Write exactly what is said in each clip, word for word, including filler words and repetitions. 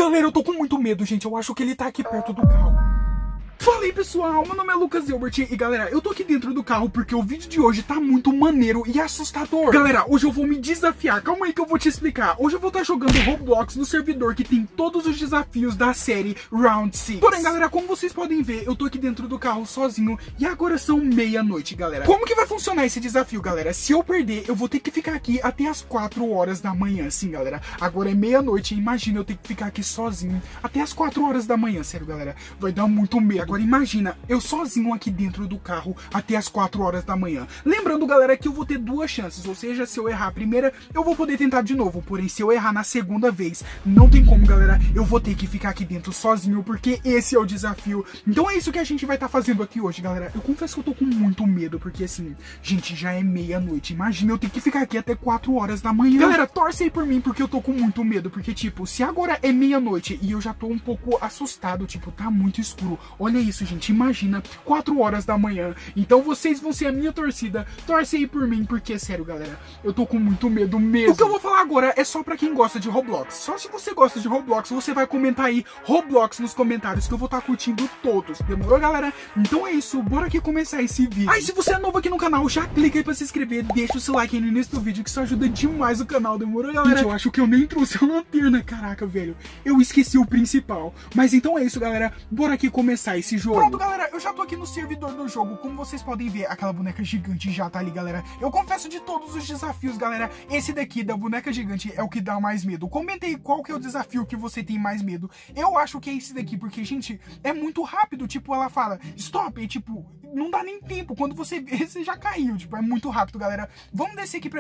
Galera, eu tô com muito medo, gente. Eu acho que ele tá aqui perto do carro. Fala aí, pessoal, meu nome é Lucas Hilbert e galera, eu tô aqui dentro do carro porque o vídeo de hoje tá muito maneiro e assustador. Galera, hoje eu vou me desafiar, calma aí que eu vou te explicar. Hoje eu vou estar jogando Roblox no servidor que tem todos os desafios da série Round six. Porém, galera, como vocês podem ver, eu tô aqui dentro do carro sozinho e agora são meia-noite, galera. Como que vai funcionar esse desafio, galera? Se eu perder, eu vou ter que ficar aqui até as quatro horas da manhã, sim, galera. Agora é meia-noite, imagina eu ter que ficar aqui sozinho até as quatro horas da manhã, sério, galera. Vai dar muito medo. Agora imagina, eu sozinho aqui dentro do carro até as quatro horas da manhã. Lembrando, galera, que eu vou ter duas chances. Ou seja, se eu errar a primeira, eu vou poder tentar de novo. Porém, se eu errar na segunda vez, não tem como, galera. Eu vou ter que ficar aqui dentro sozinho, porque esse é o desafio. Então é isso que a gente vai estar tá fazendo aqui hoje, galera. Eu confesso que eu tô com muito medo, porque assim, gente, já é meia-noite. Imagina eu ter que ficar aqui até quatro horas da manhã. Galera, torce aí por mim, porque eu tô com muito medo. Porque, tipo, se agora é meia-noite e eu já tô um pouco assustado, tipo, tá muito escuro. Olha isso, gente. Imagina, quatro horas da manhã. Então vocês vão ser a minha torcida. Torce aí por mim, porque, sério, galera, eu tô com muito medo mesmo. O que eu vou falar agora é só pra quem gosta de Roblox. Só se você gosta de Roblox, você vai comentar aí Roblox nos comentários, que eu vou estar curtindo todos. Demorou, galera? Então é isso, bora aqui começar esse vídeo. Aí, se você é novo aqui no canal, já clica aí pra se inscrever, deixa o seu like aí no início do vídeo, que isso ajuda demais o canal. Demorou, galera? Gente, eu acho que eu nem trouxe a lanterna, caraca, velho. Eu esqueci o principal. Mas então é isso, galera. Bora aqui começar esse jogo. Pronto, galera, eu já tô aqui no servidor do jogo. Como vocês podem ver, aquela boneca gigante já tá ali, galera. Eu confesso, de todos os desafios, galera, esse daqui da boneca gigante é o que dá mais medo. Comenta aí qual que é o desafio que você tem mais medo. Eu acho que é esse daqui, porque, gente, é muito rápido. Tipo, ela fala, stop, e tipo, não dá nem tempo. Quando você vê, você já caiu. Tipo, é muito rápido, galera. Vamos descer aqui pra...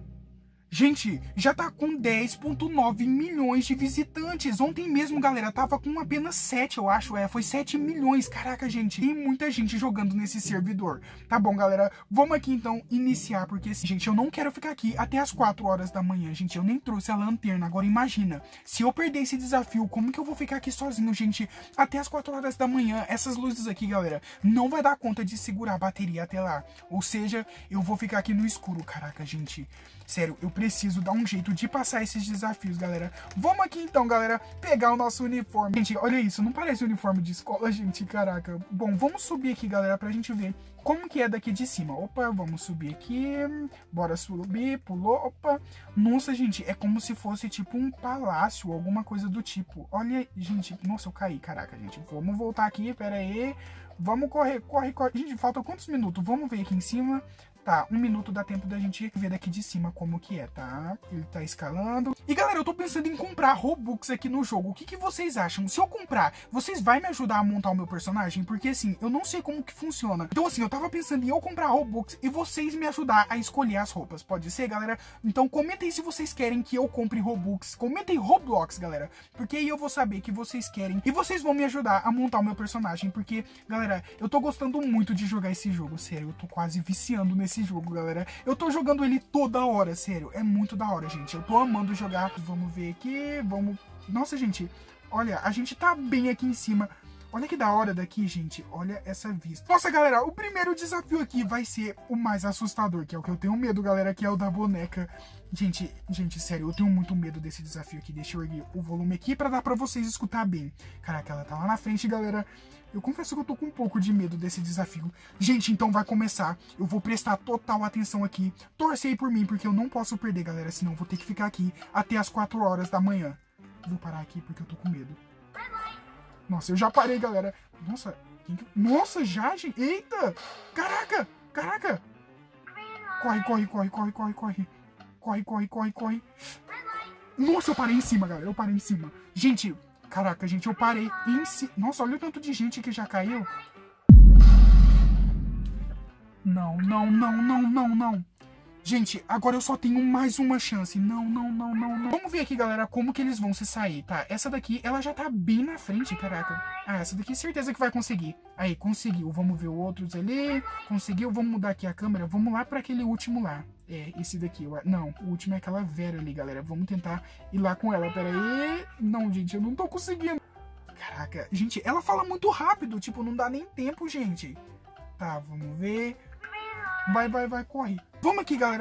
Gente, já tá com dez ponto nove milhões de visitantes. Ontem mesmo, galera, tava com apenas sete, eu acho. É, foi sete milhões. Caraca, gente, tem muita gente jogando nesse servidor. Tá bom, galera, vamos aqui então iniciar. Porque, gente, eu não quero ficar aqui até as quatro horas da manhã. Gente, eu nem trouxe a lanterna. Agora imagina, se eu perder esse desafio, como que eu vou ficar aqui sozinho, gente, até as quatro horas da manhã? Essas luzes aqui, galera, não vai dar conta de segurar a bateria até lá. Ou seja, eu vou ficar aqui no escuro. Caraca, gente, sério, eu preciso dar um jeito de passar esses desafios, galera. Vamos aqui então, galera, pegar o nosso uniforme. Gente, olha isso, não parece uniforme de escola, gente, caraca. Bom, vamos subir aqui, galera, pra gente ver como que é daqui de cima. Opa, vamos subir aqui. Bora subir, pulou, opa. Nossa, gente, é como se fosse tipo um palácio, alguma coisa do tipo. Olha, gente, nossa, eu caí, caraca, gente. Vamos voltar aqui, pera aí. Vamos correr, corre, corre. Gente, falta quantos minutos? Vamos ver aqui em cima. Tá, um minuto dá tempo da gente ver daqui de cima como que é, tá? Ele tá escalando. E, galera, eu tô pensando em comprar Robux aqui no jogo. O que que vocês acham? Se eu comprar, vocês vão me ajudar a montar o meu personagem? Porque, assim, eu não sei como que funciona. Então, assim, eu tava pensando em eu comprar Robux e vocês me ajudar a escolher as roupas. Pode ser, galera? Então, comentem se vocês querem que eu compre Robux. Comentem Roblox, galera. Porque aí eu vou saber que vocês querem. E vocês vão me ajudar a montar o meu personagem. Porque, galera, eu tô gostando muito de jogar esse jogo. Sério, eu tô quase viciando nesse esse jogo, galera. Eu tô jogando ele toda hora, sério. É muito da hora, gente. Eu tô amando jogar. Vamos ver aqui, vamos... Nossa, gente, olha, a gente tá bem aqui em cima. Olha que da hora daqui, gente. Olha essa vista. Nossa, galera, o primeiro desafio aqui vai ser o mais assustador, que é o que eu tenho medo, galera, que é o da boneca. Gente, gente, sério, eu tenho muito medo desse desafio aqui. Deixa eu erguer o volume aqui pra dar pra vocês escutar bem. Caraca, ela tá lá na frente, galera. Eu confesso que eu tô com um pouco de medo desse desafio. Gente, então vai começar. Eu vou prestar total atenção aqui. Torce aí por mim, porque eu não posso perder, galera. Senão eu vou ter que ficar aqui até as quatro horas da manhã. Vou parar aqui porque eu tô com medo. Nossa, eu já parei, galera. Nossa, quem que... Nossa, já, gente. Eita! Caraca! Caraca! Corre, corre, corre, corre, corre, corre. Corre, corre, corre, corre. Nossa, eu parei em cima, galera. Eu parei em cima. Gente, caraca, gente, eu parei em cima. Nossa, olha o tanto de gente que já caiu. Não, não, não, não, não, não. Gente, agora eu só tenho mais uma chance. Não, não, não, não, não. Vamos ver aqui, galera, como que eles vão se sair, tá? Essa daqui, ela já tá bem na frente, caraca. Ah, essa daqui certeza que vai conseguir. Aí, conseguiu. Vamos ver outros ali. Conseguiu. Vamos mudar aqui a câmera. Vamos lá pra aquele último lá. É, esse daqui. Não, o último é aquela Vera ali, galera. Vamos tentar ir lá com ela. Pera aí. Não, gente, eu não tô conseguindo. Caraca, gente, ela fala muito rápido. Tipo, não dá nem tempo, gente. Tá, vamos ver. Vai, vai, vai, corre. Vamos aqui, galera.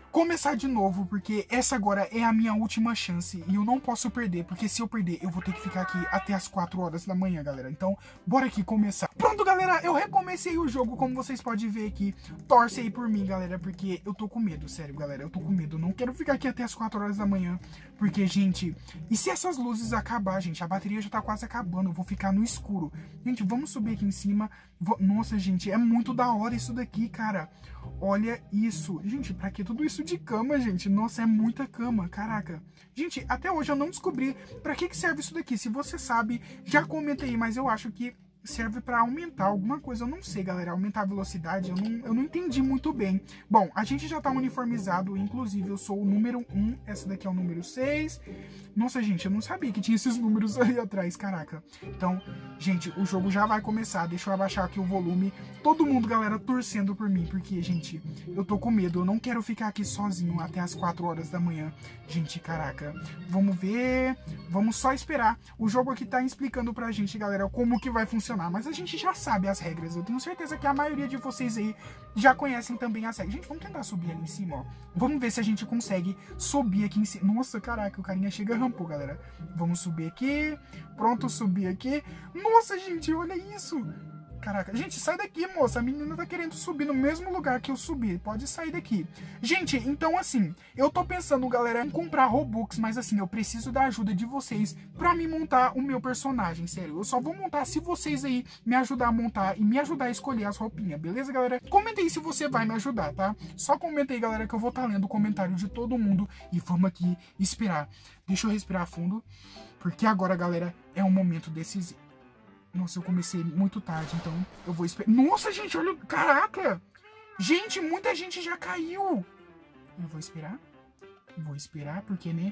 começar de novo, porque essa agora é a minha última chance e eu não posso perder, porque se eu perder, eu vou ter que ficar aqui até as quatro horas da manhã, galera. Então, bora aqui começar. Pronto, galera, eu recomecei o jogo, como vocês podem ver aqui. Torce aí por mim, galera, porque eu tô com medo, sério, galera. Eu tô com medo, não quero ficar aqui até as quatro horas da manhã, porque, gente, e se essas luzes acabar, gente? A bateria já tá quase acabando, eu vou ficar no escuro. Gente, vamos subir aqui em cima. Nossa, gente, é muito da hora isso daqui, cara. Olha isso. Gente, pra que tudo isso de cama, gente? Nossa, é muita cama, caraca. Gente, até hoje eu não descobri pra que que serve isso daqui. Se você sabe, já comenta aí, mas eu acho que serve pra aumentar alguma coisa, eu não sei, galera, aumentar a velocidade, eu não, eu não entendi muito bem. Bom, a gente já tá uniformizado, inclusive eu sou o número um, essa daqui é o número seis. Nossa, gente, eu não sabia que tinha esses números ali atrás, caraca. Então, gente, o jogo já vai começar, deixa eu abaixar aqui o volume. Todo mundo, galera, torcendo por mim, porque, gente, eu tô com medo, eu não quero ficar aqui sozinho até as quatro horas da manhã. Gente, caraca, vamos ver, vamos só esperar. O jogo aqui tá explicando pra gente, galera, como que vai funcionar, mas a gente já sabe as regras. Eu tenho certeza que a maioria de vocês aí já conhecem também as regras. Gente, vamos tentar subir ali em cima, ó. Vamos ver se a gente consegue subir aqui em cima. Nossa, caraca, o carinha chega e rampou, galera. Vamos subir aqui. Pronto, subir aqui. Nossa, gente, olha isso. Caraca, gente, sai daqui, moça. A menina tá querendo subir no mesmo lugar que eu subi. Pode sair daqui. Gente, então assim, eu tô pensando, galera, em comprar Robux, mas assim, eu preciso da ajuda de vocês pra me montar o meu personagem, sério. Eu só vou montar se vocês aí me ajudar a montar e me ajudar a escolher as roupinhas, beleza, galera? Comenta aí se você vai me ajudar, tá? Só comenta aí, galera, que eu vou estar lendo o comentário de todo mundo e vamos aqui esperar. Deixa eu respirar fundo, porque agora, galera, é um momento decisivo. Nossa, eu comecei muito tarde, então eu vou esperar. Nossa, gente, olha. Caraca! Gente, muita gente já caiu. Eu vou esperar. Vou esperar, porque, né?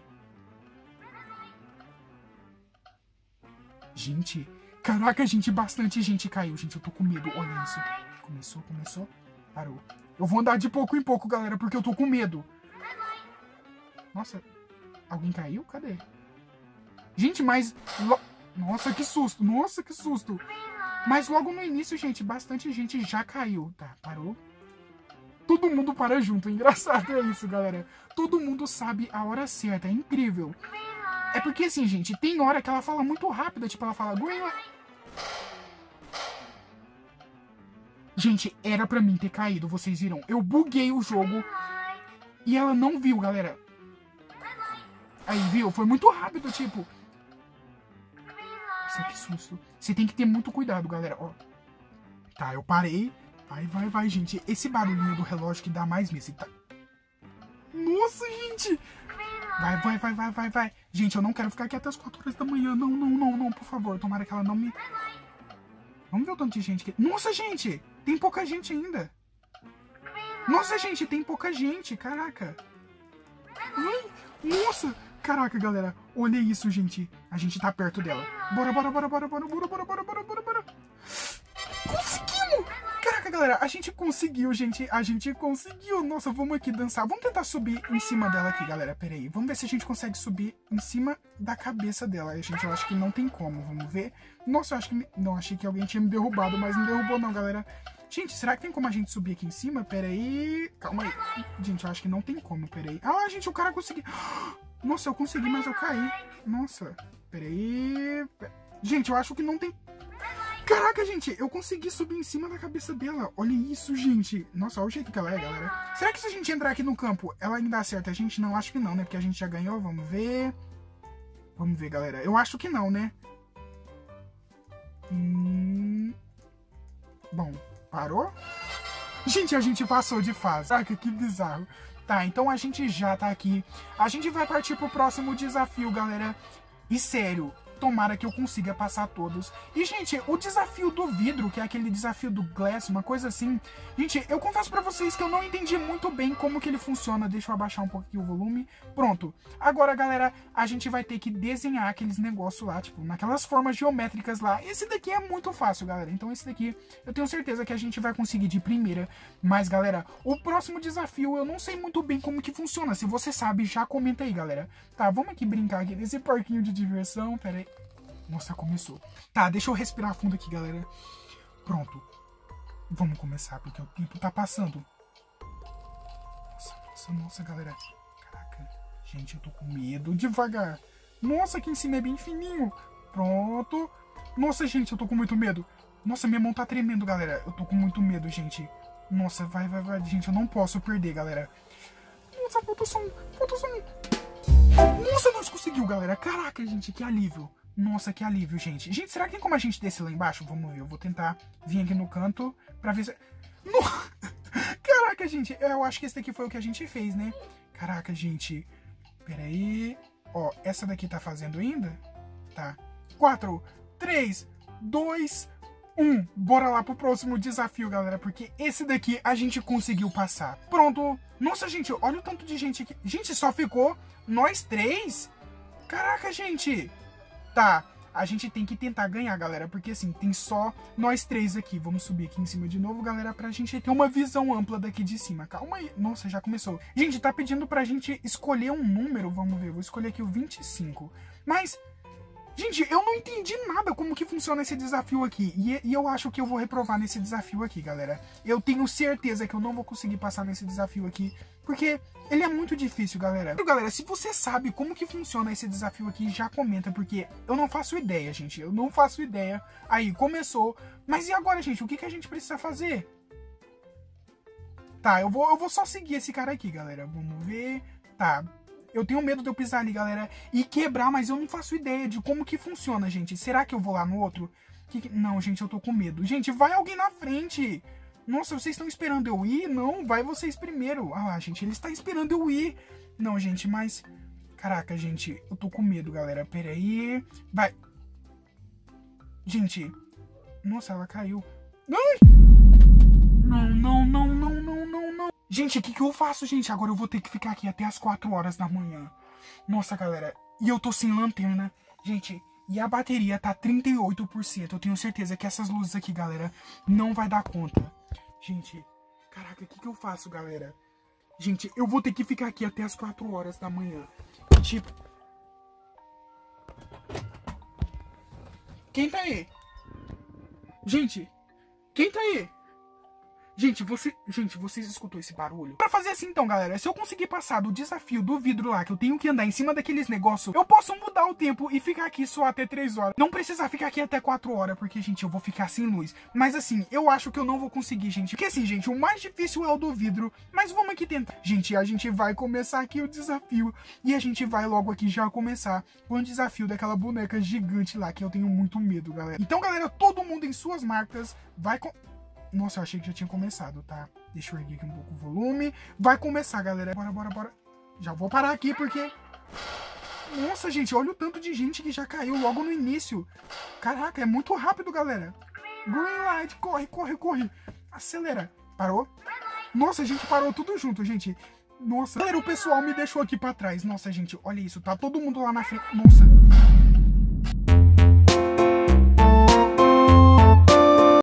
Gente, caraca, gente, bastante gente caiu. Gente, eu tô com medo. Olha isso. Começou, começou. Parou. Eu vou andar de pouco em pouco, galera, porque eu tô com medo. Nossa, alguém caiu? Cadê? Gente, mas... Nossa, que susto, nossa, que susto. Mas logo no início, gente, bastante gente já caiu. Tá, parou. Todo mundo para junto, engraçado é isso, galera. Todo mundo sabe a hora certa, é incrível. É porque assim, gente, tem hora que ela fala muito rápida, tipo, ela fala... Gente, era pra mim ter caído, vocês viram? Eu buguei o jogo e ela não viu, galera. Aí, viu? Foi muito rápido, tipo... Nossa, que susto. Você tem que ter muito cuidado, galera. Ó. Tá, eu parei. Vai, vai, vai, gente. Esse barulhinho do relógio que dá mais medo. Tá... Nossa, gente. Vai, vai, vai, vai, vai, vai. Gente, eu não quero ficar aqui até as quatro horas da manhã. Não, não, não, não, por favor. Tomara que ela não me... Vamos ver o tanto de gente que... Nossa, gente. Tem pouca gente ainda. Nossa, gente, tem pouca gente. Caraca. Ai, nossa. Caraca, galera, olha isso, gente. A gente tá perto dela. Bora, bora, bora, bora, bora, bora, bora, bora, bora, bora, bora. Conseguimos! Caraca, galera, a gente conseguiu, gente. A gente conseguiu. Nossa, vamos aqui dançar. Vamos tentar subir em cima dela aqui, galera. Pera aí. Vamos ver se a gente consegue subir em cima da cabeça dela. A gente, eu acho que não tem como. Vamos ver. Nossa, eu acho que... Me... Não, achei que alguém tinha me derrubado, mas não derrubou não, galera. Gente, será que tem como a gente subir aqui em cima? Pera aí. Calma aí. Gente, eu acho que não tem como. Pera aí. Ah, gente, o cara conseguiu... Nossa, eu consegui, mas eu caí. Nossa, peraí. Gente, eu acho que não tem... Caraca, gente, eu consegui subir em cima da cabeça dela. Olha isso, gente. Nossa, olha o jeito que ela é, galera. Será que se a gente entrar aqui no campo, ela ainda acerta a gente? Não, acho que não, né? Porque a gente já ganhou, vamos ver. Vamos ver, galera. Eu acho que não, né? Hum... Bom, parou? Gente, a gente passou de fase. Caraca, que bizarro. Tá, então a gente já tá aqui. A gente vai partir pro próximo desafio, galera. E sério, tomara que eu consiga passar todos. E, gente, o desafio do vidro, que é aquele desafio do Glass, uma coisa assim... Gente, eu confesso pra vocês que eu não entendi muito bem como que ele funciona. Deixa eu abaixar um pouquinho o volume. Pronto. Agora, galera, a gente vai ter que desenhar aqueles negócios lá, tipo, naquelas formas geométricas lá. Esse daqui é muito fácil, galera. Então, esse daqui, eu tenho certeza que a gente vai conseguir de primeira. Mas, galera, o próximo desafio, eu não sei muito bem como que funciona. Se você sabe, já comenta aí, galera. Tá, vamos aqui brincar aqui nesse parquinho de diversão. Pera aí. Nossa, começou. Tá, deixa eu respirar fundo aqui, galera. Pronto. Vamos começar, porque o tempo tá passando. Nossa, nossa. Nossa, nossa, galera. Caraca. Gente, eu tô com medo. Devagar. Nossa, aqui em cima é bem fininho. Pronto. Nossa, gente, eu tô com muito medo. Nossa, minha mão tá tremendo, galera. Eu tô com muito medo, gente. Nossa, vai, vai, vai. Gente, eu não posso perder, galera. Nossa, falta só um. Falta só um. Nossa, nós conseguimos, galera. Caraca, gente, que alívio. Nossa, que alívio, gente. Gente, será que tem como a gente descer lá embaixo? Vamos ver. Eu vou tentar vir aqui no canto pra ver se... No... Caraca, gente. Eu acho que esse daqui foi o que a gente fez, né? Caraca, gente. Pera aí. Ó, essa daqui tá fazendo ainda? Tá. quatro, três, dois, um. Bora lá pro próximo desafio, galera. Porque esse daqui a gente conseguiu passar. Pronto. Nossa, gente, olha o tanto de gente aqui. Gente, só ficou nós três? Caraca, gente. Tá, a gente tem que tentar ganhar, galera, porque assim, tem só nós três aqui. Vamos subir aqui em cima de novo, galera, pra gente ter uma visão ampla daqui de cima. Calma aí. Nossa, já começou. Gente, tá pedindo pra gente escolher um número, vamos ver. Vou escolher aqui o vinte e cinco. Mas, gente, eu não entendi nada como que funciona esse desafio aqui. E, e eu acho que eu vou reprovar nesse desafio aqui, galera. Eu tenho certeza que eu não vou conseguir passar nesse desafio aqui, porque ele é muito difícil, galera. Então, galera, se você sabe como que funciona esse desafio aqui, já comenta, porque eu não faço ideia, gente. Eu não faço ideia. Aí, começou. Mas e agora, gente? O que, que a gente precisa fazer? Tá, eu vou, eu vou só seguir esse cara aqui, galera. Vamos ver. Tá. Eu tenho medo de eu pisar ali, galera, e quebrar, mas eu não faço ideia de como que funciona, gente. Será que eu vou lá no outro? Que que... Não, gente, eu tô com medo. Gente, vai alguém na frente. Nossa, vocês estão esperando eu ir? Não, vai vocês primeiro. Ah lá, gente, ele está esperando eu ir. Não, gente, mas... Caraca, gente, eu tô com medo, galera. Pera aí. Vai. Gente. Nossa, ela caiu. Ai! Não, não, não, não, não, não, não. Gente, o que que eu faço, gente? Agora eu vou ter que ficar aqui até as quatro horas da manhã. Nossa, galera. E eu tô sem lanterna. Gente, e a bateria tá trinta e oito por cento. Eu tenho certeza que essas luzes aqui, galera, não vai dar conta. Gente, caraca, o que que eu faço, galera? Gente, eu vou ter que ficar aqui até as quatro horas da manhã. Tipo... Quem tá aí? Gente, quem tá aí? Gente, você, gente, vocês escutou esse barulho? Pra fazer assim então, galera, se eu conseguir passar do desafio do vidro lá, que eu tenho que andar em cima daqueles negócios, eu posso mudar o tempo e ficar aqui só até três horas. Não precisar ficar aqui até quatro horas, porque, gente, eu vou ficar sem luz. Mas assim, eu acho que eu não vou conseguir, gente. Porque assim, gente, o mais difícil é o do vidro, mas vamos aqui tentar. Gente, a gente vai começar aqui o desafio e a gente vai logo aqui já começar com o desafio daquela boneca gigante lá, que eu tenho muito medo, galera. Então, galera, todo mundo em suas marcas vai... Com... Nossa, eu achei que já tinha começado, tá? Deixa eu erguer aqui um pouco o volume. Vai começar, galera. Bora, bora, bora. Já vou parar aqui, porque... Nossa, gente, olha o tanto de gente que já caiu logo no início. Caraca, é muito rápido, galera. Green light, corre, corre, corre. Acelera. Parou? Nossa, a gente parou tudo junto, gente. Nossa. Galera, o pessoal me deixou aqui pra trás. Nossa, gente, olha isso. Tá todo mundo lá na frente. Nossa.